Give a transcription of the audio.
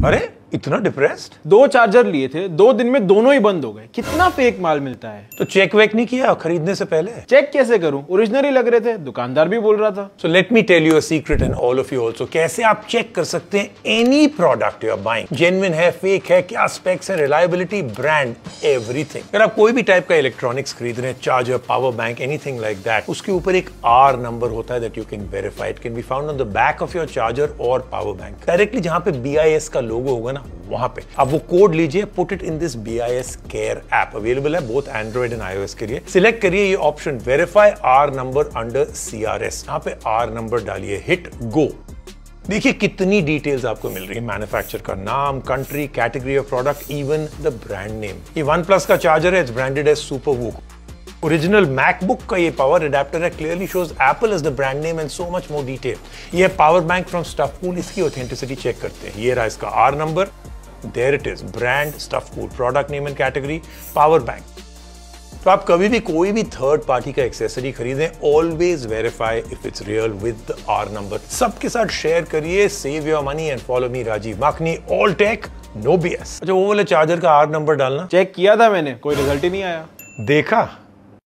अरे इतना depressed? 2 charger लिए थे, 2 दिन में दोनों ही बंद हो गए। कितना फेक माल मिलता है। तो चेक वेक नहीं किया खरीदने से पहले? चेक कैसे करूं, ओरिजिनल ही लग रहे थे, दुकानदार भी बोल रहा था। So let me tell you a secret and all of you also, कैसे आप चेक कर सकते हैं any product you are buying, genuine है, फेक है, क्या स्पेक्स है, रिलायबिलिटी, ब्रांड, एवरीथिंग। अगर आप कोई भी टाइप का इलेक्ट्रॉनिक्स खरीद रहे हैं, charger, power bank, anything like that, उसके ऊपर एक आर नंबर होता है that you can verify. It can be found on the back of your charger और पावर बैंक। डायरेक्टली जहां पे BIS का लोगो होगा ना, वहां पे आप वो कोड लीजिए, put it in this BIS care app, available है बोथ एंड्रॉइड एंड iOS के लिए। सिलेक्ट करिए ये option, verify R number under CRS, यहाँ पे आर नंबर डालिए, हिट गो। देखिए कितनी डिटेल्स आपको मिल रही है, मैन्युफैक्चर का नाम, country, category of product, even the brand name. ये OnePlus का चार्जर है, it's branded as SuperVOOC। Original MacBook का ये पावर अडेप्टर है, clearly shows Apple as the brand name and so much more detail. ये power bank from Stuffcool, इसकी ऑथेंटिसिटी check करते हैं। ये रहा इसका R number, there it is, brand, Stuffcool, product name and category, power bank. तो आप कभी भी कोई भी थर्ड पार्टी का एक्सेसरी खरीदें, always verify if it's real with the R number. सबके साथ शेयर करिए, save your money and follow me Rajiv Makhni, all tech no BS। अच्छा वो वाले चार्जर का आर नंबर डालना चेक किया था मैंने, कोई रिजल्ट ही नहीं आया। देखा